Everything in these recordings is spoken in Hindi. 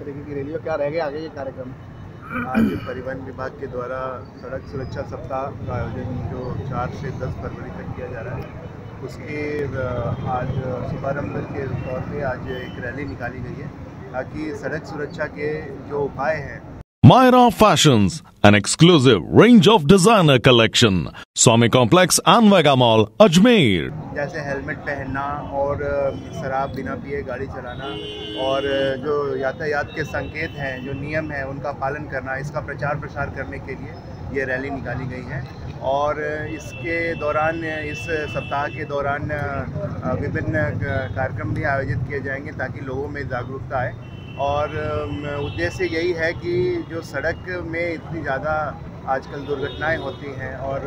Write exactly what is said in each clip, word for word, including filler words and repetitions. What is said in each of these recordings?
तरीके की रैली और क्या रहेगा आगे ये कार्यक्रम? आज परिवहन विभाग के द्वारा सड़क सुरक्षा सप्ताह का आयोजन जो चार से दस फरवरी तक किया जा रहा है, उसके आज शुभारंभ के तौर पे आज एक रैली निकाली गई है ताकि सड़क सुरक्षा के जो उपाय हैं। Myra Fashions, an exclusive range of designer collection. Swami Complex and Vega Mall, Ajmer. जैसे हेलमेट पहनना और शराब बिना पिए गाड़ी चलाना और जो यातायात के संकेत हैं, जो नियम हैं, उनका पालन करना, इसका प्रचार प्रसार करने के लिए ये रैली निकाली गई है। और इसके दौरान, इस सप्ताह के दौरान विभिन्न कार्यक्रम भी आयोजित किए जाएंगे ताकि लोगों में जागरूकता आए। और उद्देश्य यही है कि जो सड़क में इतनी ज़्यादा आजकल दुर्घटनाएं होती हैं और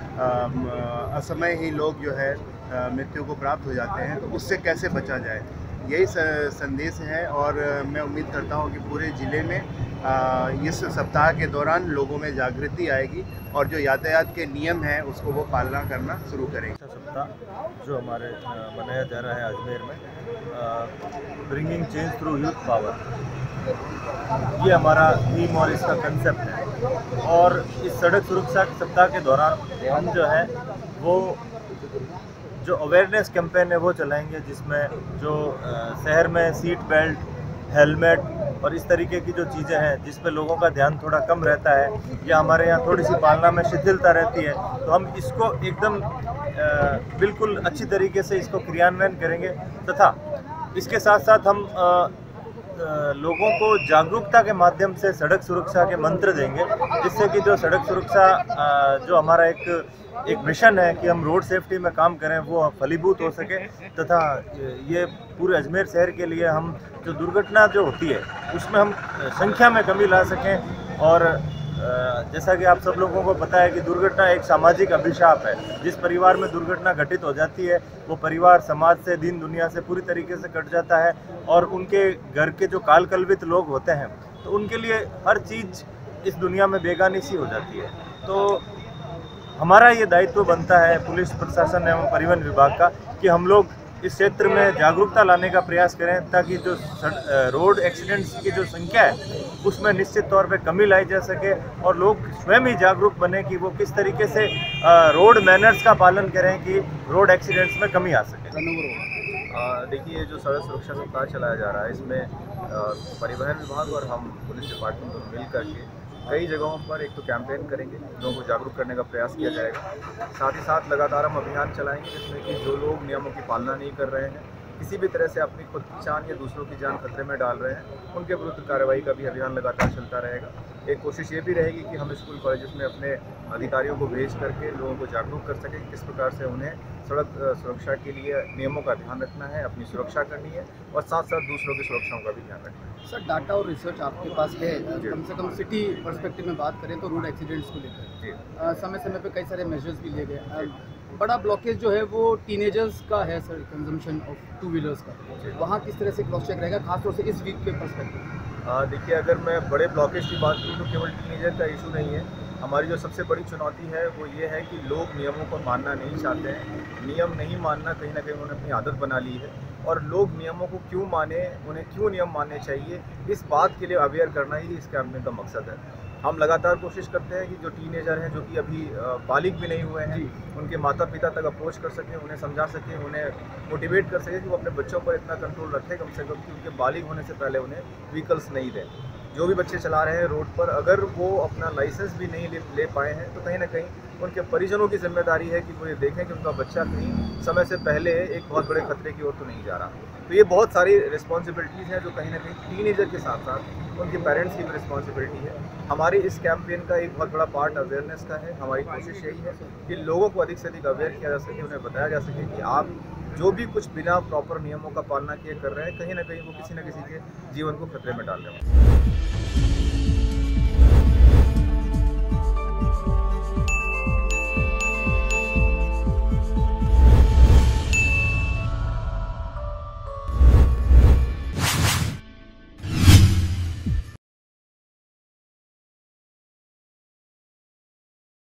असमय ही लोग जो है मृत्यु को प्राप्त हो जाते हैं, तो उससे कैसे बचा जाए, यही संदेश है। और मैं उम्मीद करता हूं कि पूरे ज़िले में इस सप्ताह के दौरान लोगों में जागृति आएगी और जो यातायात के नियम हैं उसको वो पालना करना शुरू करेंगे। सप्ताह जो हमारे मनाया जा रहा है अजमेर में, bringing change through youth power, ये हमारा थीम और इसका कंसेप्ट है। और इस सड़क सुरक्षा सप्ताह के दौरान हम जो है वो जो अवेयरनेस कैंपेन है वो चलाएंगे, जिसमें जो शहर में सीट बेल्ट, हेलमेट और इस तरीके की जो चीज़ें हैं जिस पे लोगों का ध्यान थोड़ा कम रहता है या हमारे यहाँ थोड़ी सी पालना में शिथिलता रहती है, तो हम इसको एकदम बिल्कुल अच्छी तरीके से इसको क्रियान्वयन करेंगे। तथा इसके साथ साथ हम आ, आ, लोगों को जागरूकता के माध्यम से सड़क सुरक्षा के मंत्र देंगे, जिससे कि जो सड़क सुरक्षा आ, जो हमारा एक एक मिशन है कि हम रोड सेफ्टी में काम करें, वो फलीभूत हो सके। तथा ये पूरे अजमेर शहर के लिए हम जो दुर्घटना जो होती है उसमें हम संख्या में कमी ला सकें। और जैसा कि आप सब लोगों को पता है कि दुर्घटना एक सामाजिक अभिशाप है। जिस परिवार में दुर्घटना घटित हो जाती है वो परिवार समाज से, दीन दुनिया से पूरी तरीके से कट जाता है। और उनके घर के जो कालकल्पित लोग होते हैं तो उनके लिए हर चीज़ इस दुनिया में बेगानी सी हो जाती है। तो हमारा ये दायित्व बनता है पुलिस प्रशासन एवं परिवहन विभाग का कि हम लोग इस क्षेत्र में जागरूकता लाने का प्रयास करें ताकि जो रोड एक्सीडेंट्स की जो संख्या है उसमें निश्चित तौर पे कमी लाई जा सके और लोग स्वयं ही जागरूक बने कि वो किस तरीके से रोड मैनर्स का पालन करें कि रोड एक्सीडेंट्स में कमी आ सके। देखिए, जो सड़क सुरक्षा सप्ताह चलाया जा रहा है, इसमें परिवहन विभाग और हम पुलिस डिपार्टमेंट दोनों मिल करके कई जगहों पर एक तो कैंपेन करेंगे, लोगों को जागरूक करने का प्रयास किया जाएगा। साथ ही साथ लगातार हम अभियान चलाएंगे जिसमें कि जो लोग नियमों की पालना नहीं कर रहे हैं, किसी भी तरह से अपनी खुद की जान या दूसरों की जान खतरे में डाल रहे हैं, उनके विरुद्ध कार्रवाई का भी अभियान लगातार चलता रहेगा। एक कोशिश ये भी रहेगी कि हम स्कूल कॉलेजेस में अपने अधिकारियों को भेज करके लोगों को जागरूक कर सकें किस प्रकार से उन्हें सड़क सुरक्षा के लिए नियमों का ध्यान रखना है, अपनी सुरक्षा करनी है और साथ साथ दूसरों की सुरक्षाओं का भी ध्यान रखना है। सर, डाटा और रिसर्च आपके पास है, कम से कम सिटी पर्सपेक्टिव में बात करें तो रोड एक्सीडेंट्स को लेकर समय समय पे कई सारे मेजर्स भी लिए गए। बड़ा ब्लॉकेज जो है वो टीनेजर्स का है sir, consumption of two wheelers का, वहाँ किस तरह से क्रॉस चेक रहेगा खासतौर से इस वीक के पर्सपेक्टिव? देखिए, अगर मैं बड़े ब्लॉकेज की बात करूँ तो केवल टीनेजर का इशू नहीं है। हमारी जो सबसे बड़ी चुनौती है वो ये है कि लोग नियमों को मानना नहीं चाहते हैं। नियम नहीं मानना कहीं ना कहीं उन्होंने अपनी आदत बना ली है और लोग नियमों को क्यों माने, उन्हें क्यों नियम मानने चाहिए, इस बात के लिए अवेयर करना ही इस कैंपेन का मकसद है। हम लगातार कोशिश करते हैं कि जो टीनेजर हैं, जो कि अभी बालिग भी नहीं हुए हैं, उनके माता पिता तक अप्रोच कर सकें, उन्हें समझा सकें, उन्हें मोटिवेट कर सकें कि वो अपने बच्चों पर इतना कंट्रोल रखें कम से कम कि उनके बालिग होने से पहले उन्हें व्हीकल्स नहीं दें। जो भी बच्चे चला रहे हैं रोड पर, अगर वो अपना लाइसेंस भी नहीं ले, ले पाए हैं तो कहीं ना कहीं उनके परिजनों की जिम्मेदारी है कि वो ये देखें कि उनका बच्चा कहीं समय से पहले एक बहुत बड़े खतरे की ओर तो नहीं जा रहा। तो ये बहुत सारी रिस्पॉन्सिबिलिटीज़ हैं जो कहीं ना कहीं टीनेजर के साथ साथ उनके पेरेंट्स की भी रिस्पॉन्सिबिलिटी है। हमारी इस कैंपेन का एक बहुत बड़ा पार्ट अवेयरनेस का है। हमारी कोशिश यही है कि लोगों को अधिक से अधिक अवेयर किया जा सके, उन्हें बताया जा सके कि आप जो भी कुछ बिना प्रॉपर नियमों का पालना किए कर रहे हैं, कहीं ना कहीं वो किसी न किसी के जीवन को खतरे में डाल रहे हैं।